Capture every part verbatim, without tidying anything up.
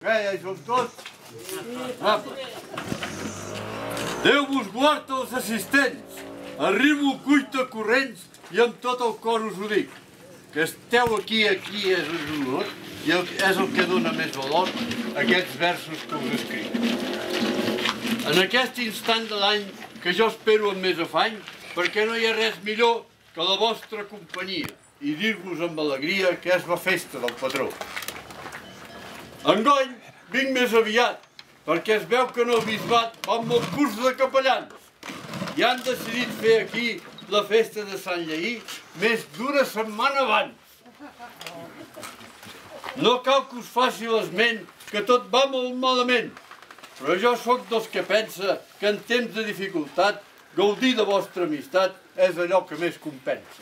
Eh, ja hi som tots? Apa. Déu vos guard els assistents. Arribo cuita corrents i amb tot el cor us ho dic. Que esteu aquí, aquí és el honor i és el que dona més valor a aquests versos que us escric. En aquest instant de l'any que jo espero amb més afany, perquè no hi ha res millor que la vostra companyia i dir-vos amb alegria que és la festa del patró. Enguany vinc més aviat, perquè es veu que en el bisbat va amb el curs de capellans i han decidit fer aquí la festa de Sant Lleí més d'una setmana abans. No cal que us faci l'esment que tot va molt malament, però jo sóc dels que pensa que en temps de dificultat gaudir de vostra amistat és allò que més compensa.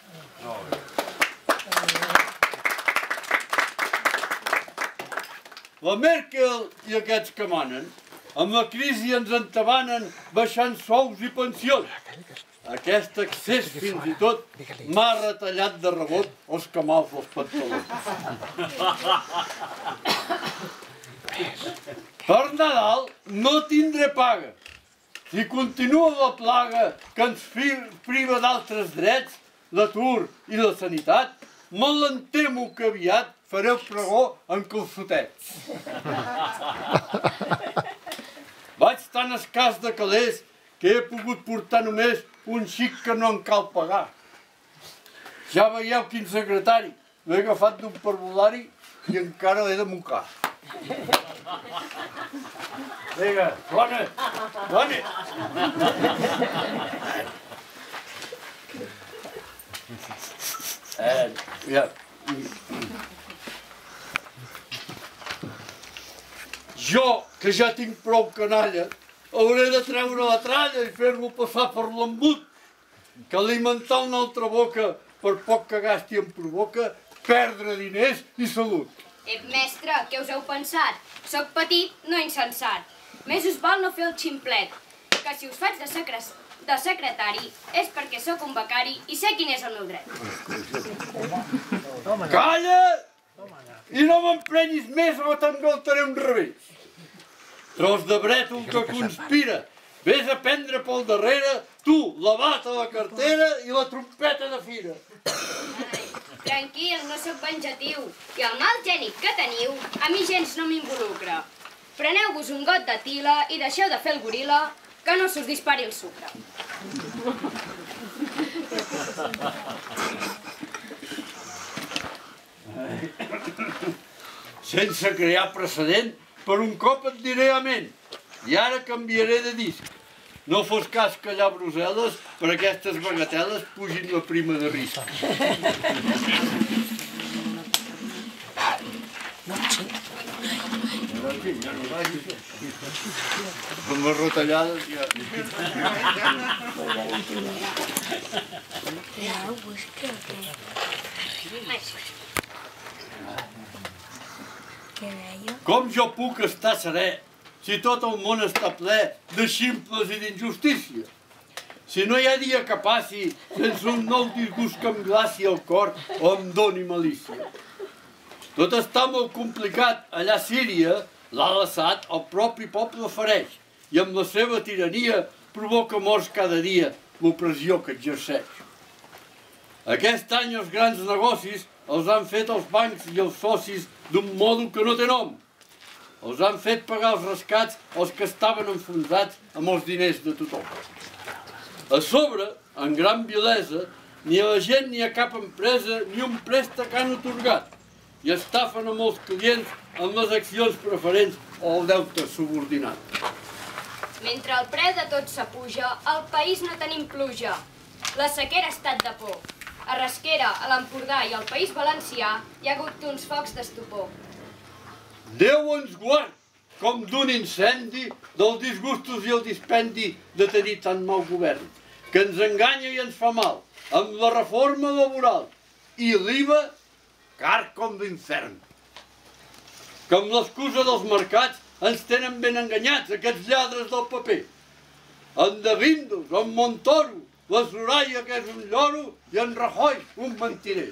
La Merkel i aquests que manen, amb la crisi ens entabanen baixant sous i pensions. Aquest excés fins i tot m'ha retallat de rebot els camals dels pantalons. Per Nadal no tindré paga. Si continua la plaga que ens priva d'altres drets, l'atur i la sanitat, molt em temo que aviat fareu pregó en calçotets. Vaig tan escàs de calés que he pogut portar només un xic que no en cal pagar. Ja veieu quin secretari, l'he agafat d'un parvulari i encara l'he de mocar. Vinga, dona, dona! Eh, ja... Jo, que ja tinc prou canalla, hauré de treure la tralla i fer-lo passar per l'embut, que alimentar una altra boca, per poc que gasti em provoca, perdre diners i salut. Ep, mestre, què us heu pensat? Soc petit, no insensat. Més us val no fer el ximplet, que si us faig de, secres, de secretari és perquè sóc un becari i sé quin és el meu dret. Calla! I no m'emprenyis més o t'engaltaré un revés. Tros de brètol que conspira, vés a prendre pel darrere, tu, la bata, la cartera i la trompeta de fira. Tranquil, no sóc venjatiu, i el mal gènic que teniu a mi gens no m'involucra. Preneu-vos un got de tila i deixeu de fer el goril·la, que no s'us dispari el sucre. Sense crear precedent, per un cop et diré amén, i ara canviaré de disc. No fos cas que allà a Brussel·les per aquestes bagateles pugin la prima de risc. Amb les retallades ja... Com jo puc estar serè si tot el món està ple de ximples i d'injustícia? Si no hi ha dia que passi sense un nou disgust que em glaci el cor o em doni malícia. Tot està molt complicat. Allà a Síria, l'Al-Assad, el propi poble fereix i amb la seva tirania provoca morts cada dia l'opressió que exerceix. Aquest any els grans negocis els han fet els bancs i els socis d'un modo que no té nom. Els han fet pagar els rescats als que estaven enfonsats amb els diners de tothom. A sobre, en gran vilesa, ni a la gent ni a cap empresa ni un préstec han atorgat i estafen a molts clients amb les accions preferents o el deute subordinat. Mentre el preu de tot s'apuja, al país no tenim pluja. La sequera ha estat de por. A Rasquera, a l'Empordà i al País Valencià hi ha hagut uns focs d'estupor. Déu ens guard, com d'un incendi, dels disgustos i el dispendi de tenir tant mal govern, que ens enganya i ens fa mal, amb la reforma laboral i l'I V A, car com l'infern. Que amb l'excusa dels mercats ens tenen ben enganyats, aquests lladres del paper. En De Guindos, en Montoro, la Soraya, que és un lloro, i en Rajoy, un mentirer.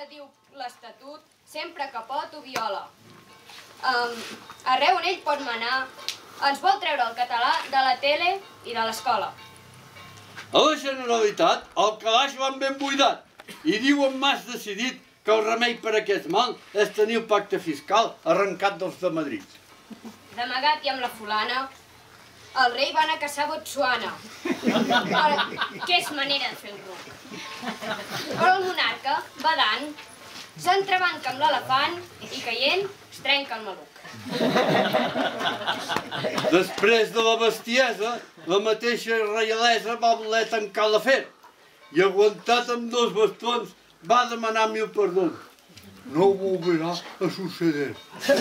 diu l'Estatut, sempre que pot ho viola. Um, arreu on ell pot manar, ens vol treure el català de la tele i de l'escola. A la Generalitat, el calaix l'han ben buidat i diu en Mas decidit que el remei per aquest mal és tenir el pacte fiscal arrencat dels de Madrid. D'amagat i amb la fulana, el rei va anar a caçar Botsuana. Ara, què és manera de fer el ruc? Però el monarca, badant, s'entrebanca amb l'elefant i caient es trenca el maluc. Després de la bestiesa, la mateixa reialesa va voler tancar l'afer i aguantat amb dos bastons va demanar mil perdons. No volverà a suceder.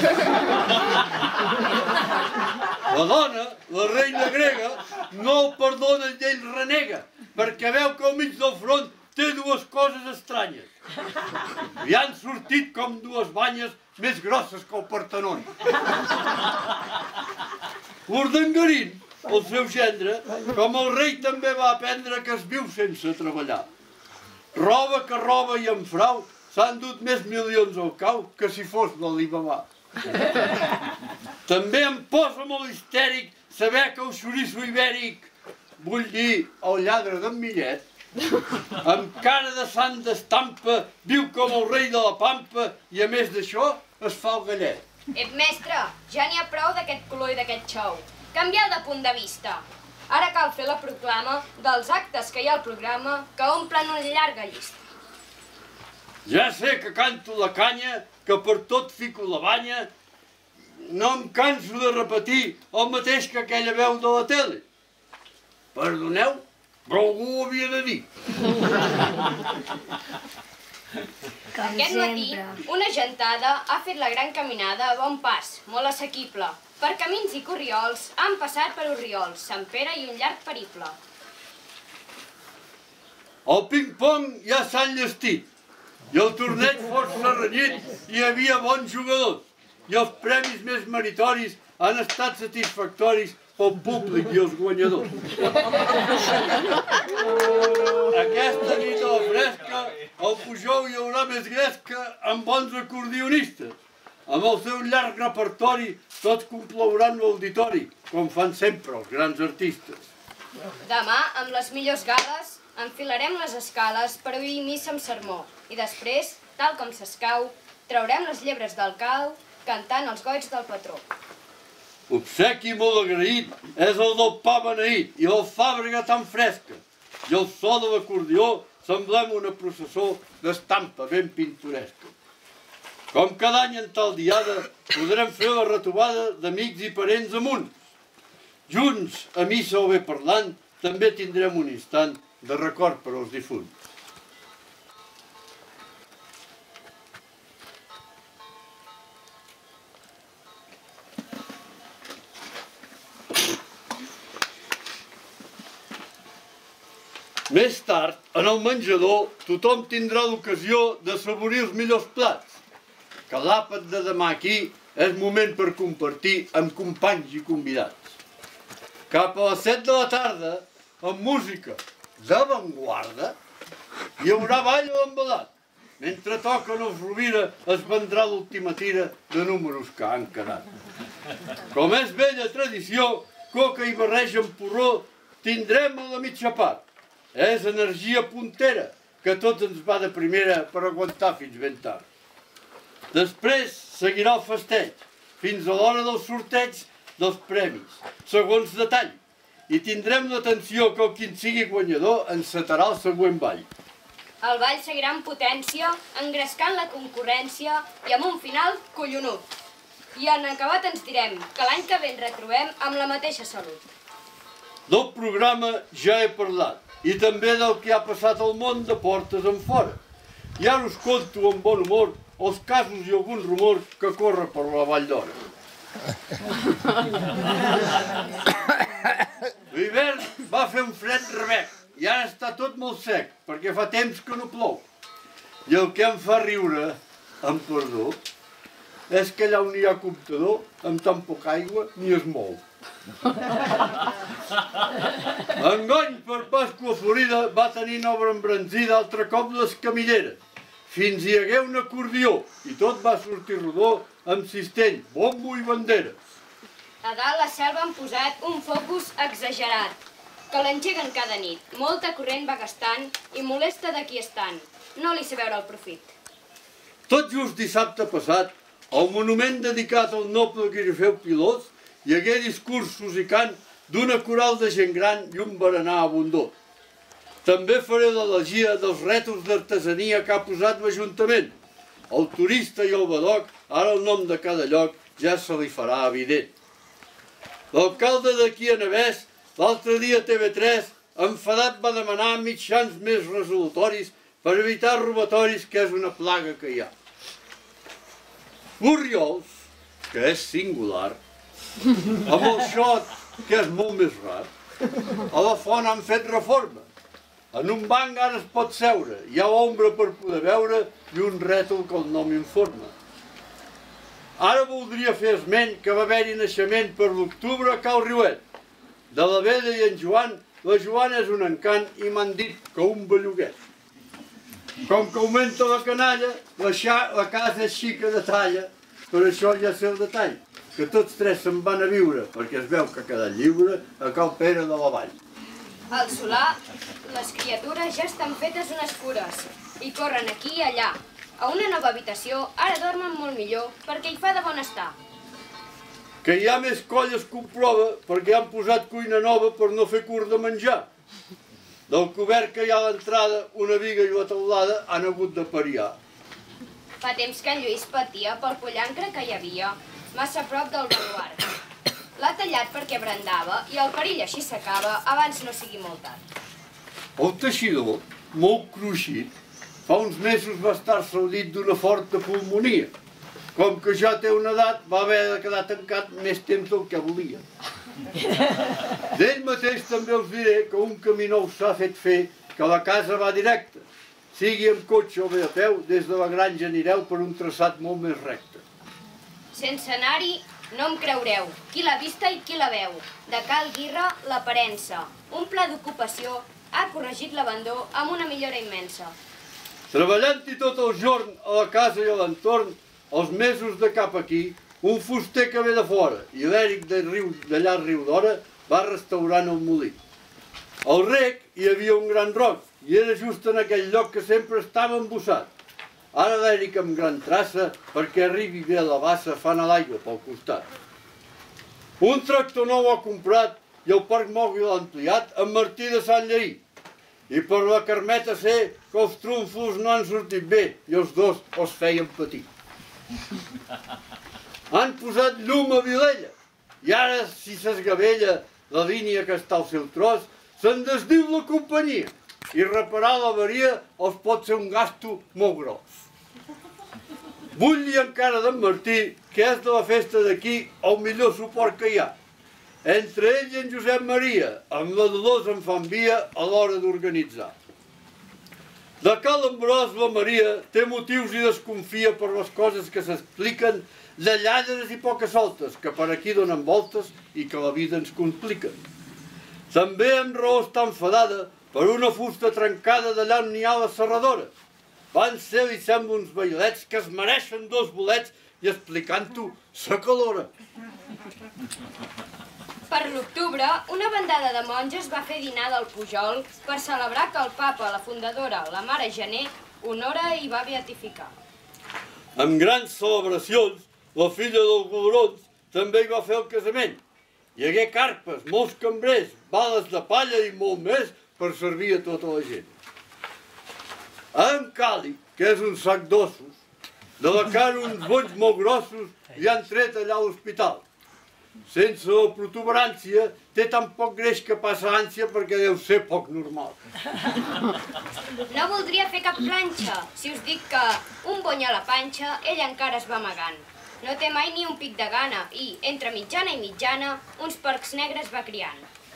La dona, la reina grega, no el perdona i ell renega, perquè veu que al mig del front té dues coses estranyes. Li han sortit com dues banyes més grosses que el Partenon. Urdangarín, el seu gendre, com el rei també va aprendre que es viu sense treballar. Roba que roba i en frau s'han dut més milions al cau que si fos l'Alibaba. També em posa molt histèric saber que el xoriço ibèric, vull dir el lladre d'en Millet, amb cara de sant d'estampa, viu com el rei de la Pampa i a més d'això es fa el gallet. Ep, mestre, ja n'hi ha prou d'aquest color i d'aquest xou. Canvieu de punt de vista. Ara cal fer la proclama dels actes que hi ha al programa que omplen una llarga llista. Ja sé que canto la canya, que per tot fico la banya, no em canso de repetir el mateix que aquella veu de la tele. Perdoneu, però algú ho havia de dir. Aquest matí, una gentada ha fet la gran caminada a bon pas, molt assequible. Per camins i corriols han passat per Orriols, Sant Pere i un llarg periple. El ping-pong ja s'ha enllestit i el torneig força renyit i hi havia bons jugadors i els premis més meritoris han estat satisfactoris pel públic i els guanyadors. Aquesta nit a la fresca al Pujol hi haurà més gresca amb bons acordionistes. Amb el seu llarg repertori tots complauran l'auditori, com fan sempre els grans artistes. Demà, amb les millors gales, enfilarem les escales per oir missa amb sermó i després, tal com s'escau, traurem les llebres del cau cantant els goigs del patró. Obsequi molt agraït és el del pa beneït i l'alfàbrega tan fresca i el so de l'acordió semblem una processó d'estampa ben pintoresca. Com cada any en tal diada podrem fer la retrobada d'amics i parents amunt. Junts, a missa o bé parlant, també tindrem un instant de record per als difunts. Més tard, en el menjador, tothom tindrà l'ocasió de saborir els millors plats. Que l'àpat de demà aquí és moment per compartir amb companys i convidats. Cap a les set de la tarda, amb música d'avantguarda, hi haurà ball a l'embalat. Mentre toquen els Rovira es vendrà l'última tira de números que han quedat. Com és vella tradició, coca i barreja amb porró tindrem a la mitja part. És energia puntera, que tots ens va de primera per aguantar fins ben tard. Després seguirà el festeig, fins a l'hora del sorteig dels premis, segons detall, i tindrem l'atenció que el qui en sigui guanyador encetarà el següent ball. El ball seguirà amb potència, engrescant la concurrència i amb un final collonut. I en acabat ens direm que l'any que ve ens retrobem amb la mateixa salut. Del programa ja he parlat, i també del que ha passat al món de portes en fora. I ara us conto amb bon humor els casos i algun rumor que corre per la Vall d'Hora. L'hivern va fer un fred rebec i ara està tot molt sec perquè fa temps que no plou. I el que em fa riure, amb perdó, és que allà on hi ha comptador, amb tan poca aigua, ni es mou. Engony per Pasqua Florida va tenir nova embranzida altre cop les camilleres. fins hi hagué un acordió i tot va sortir rodó amb cistell, bombo i bandera. A dalt la selva han posat un focus exagerat, que l'engeguen cada nit. Molta corrent va gastant i molesta de qui estan. No li sé veure el profit. Tot just dissabte passat, al monument dedicat al noble Guirifeu Pilós, hi hagué discursos i cant d'una coral de gent gran i un berenar abundós. També faré l'elegia dels rètols d'artesania que ha posat l'Ajuntament. El turista i el badoc, ara el nom de cada lloc ja se li farà evident. L'alcalde d'aquí a Navès, l'altre dia a T V tres, enfadat va demanar mitjans més resolutoris per evitar robatoris, que és una plaga que hi ha. L'Oriols, que és singular, amb el xot, que és molt més rar, a la font han fet reforma. En un banc ara es pot seure, hi ha ombra per poder veure i un rètol que el nom informa. Ara voldria fer esment que va haver-hi naixement per l'octubre a Cal Riuet. De la Vella i en Joan, la Joana és un encant i m'han dit que un belluguet. Com que augmenta la canalla, la, la casa és xica de talla, per això ja sé el detall, que tots tres se'n van a viure, perquè es veu que ha quedat lliure a Cal Pere de la Vall. Al solar, les criatures ja estan fetes unes fures i corren aquí i allà. A una nova habitació ara dormen molt millor perquè hi fa de bon estar. Que hi ha més colles que un prova perquè han posat cuina nova per no fer curt de menjar. Del cobert que hi ha a l'entrada, una viga i la teulada han hagut de pariar. Fa temps que en Lluís patia pel pollancre que hi havia, massa a prop del baluart. L'ha tallat perquè brandava i el perill així s'acaba abans no sigui molt tard. El teixidor, molt cruixit, fa uns mesos va estar-se al dit d'una forta pulmonia. Com que ja té una edat, va haver de quedar tancat més temps del que volia. D'ell mateix també us diré que un camí nou s'ha fet fer, que la casa va directa. Sigui amb cotxe o bé a peu, des de la granja anireu per un traçat molt més recte. Sense anar-hi, no em creureu, qui l'ha vista i qui la veu. De Cal Guirra, l'aparença. Un pla d'ocupació ha corregit l'abandó amb una millora immensa. Treballant-hi tot el jorn a la casa i a l'entorn, els mesos de cap aquí, un fuster que ve de fora i l'Èric d'allà a Riudora va restaurant el molí. Al rec hi havia un gran roc i era just en aquell lloc que sempre estava embossat. Ara l'Èric amb gran traça, perquè arribi bé a la bassa, fan a l'aigua pel costat. Un tractor nou ha comprat i el parc mòbil l'ha ampliat amb Martí de Sant Lleí. I per la Carmeta sé que els trumfos no han sortit bé i els dos els feien patir. Han posat llum a Vilella i ara, si s'esgavella la línia que està al seu tros, se'n desdiu la companyia i reparar l'avaria els pot ser un gasto molt gros. Vull dir encara d'en Martí, que és de la festa d'aquí el millor suport que hi ha. Entre ell i en Josep Maria, amb la Dolors en fan via a l'hora d'organitzar. De Cal Ambròs, la Maria té motius i desconfia per les coses que s'expliquen de lladres i poques soltes, que per aquí donen voltes i que la vida ens compliquen. També amb raó està enfadada per una fusta trencada d'allà on n'hi ha la serradora. Van ser, li sembla, uns bailets que es mereixen dos bolets i explicant-ho s'acalora. Per l'octubre, una bandada de monges va fer dinar del Pujol per celebrar que el papa, la fundadora, la mare Gener, honora i va beatificar. Amb grans celebracions, la filla del Godrons també hi va fer el casament. Hi hagué carpes, molts cambrers, bales de palla i molt més per servir a tota la gent. En Cali, que és un sac d'ossos, de la cara uns bonys molt grossos, li han tret allà a l'hospital. Sense la protuberància, té tan poc greix que passa ànsia perquè deu ser poc normal. No voldria fer cap planxa si us dic que un bony a la panxa ell encara es va amagant. No té mai ni un pic de gana i, entre mitjana i mitjana, uns porcs negres va criant.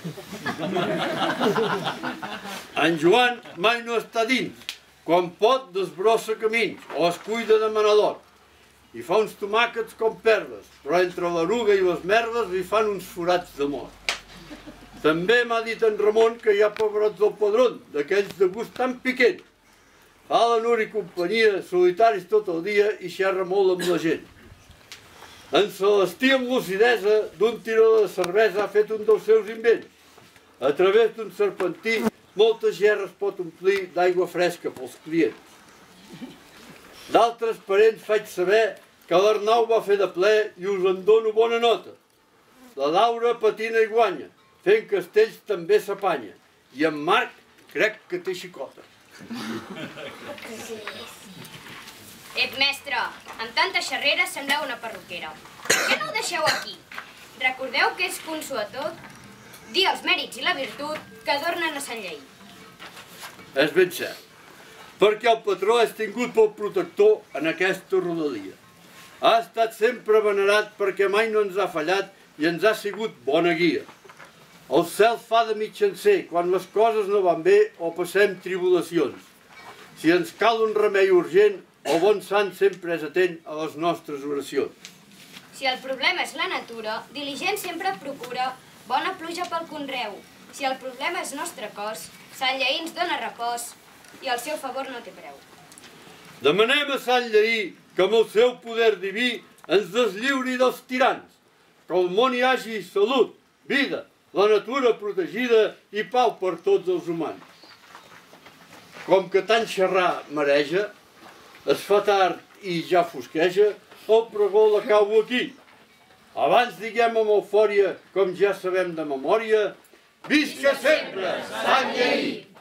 En Joan mai no està dins. Quan pot desbrossa camins o es cuida de menador. I fa uns tomàquets com perles, però entre l'eruga i les merdes li fan uns forats de mort. També m'ha dit en Ramon que hi ha pebrots del padrón, d'aquells de gust tan piquent. Fa la Núria companyia, solitaris tot el dia i xerra molt amb la gent. En Celestí, amb lucidesa, d'un tiró de cervesa ha fet un dels seus invents. A través d'un serpentí, moltes gerres pot omplir d'aigua fresca pels clients. D'altres parents faig saber que l'Arnau va fer de ple i us en dono bona nota. La Laura patina i guanya, fent castells també s'apanya. I en Marc crec que té xicota. Ep, mestre, amb tanta xerrera sembleu una perruquera. Per què no ho deixeu aquí? Recordeu que és consuetot dir els mèrits i la virtut que adornen a Sant Lleí. És ben cert, perquè el patró és tingut pel protector en aquesta rodalia. Ha estat sempre venerat perquè mai no ens ha fallat i ens ha sigut bona guia. El cel fa de mitjancer quan les coses no van bé o passem tribulacions. Si ens cal un remei urgent, el bon sant sempre és atent a les nostres oracions. Si el problema és la natura, diligent sempre procura bona pluja pel conreu. Si el problema és nostre cos, Sant Lleí ens dóna repòs i el seu favor no té preu. Demanem a Sant Lleí que amb el seu poder diví ens deslliuri dels tirans, que al món hi hagi salut, vida, la natura protegida i pau per tots els humans. Com que tant xerrar mareja, es fa tard i ja fosqueja, el pregó l'acabo aquí. Abans diguem amb eufòria, com ja sabem de memòria, visca sempre Sant Lleí!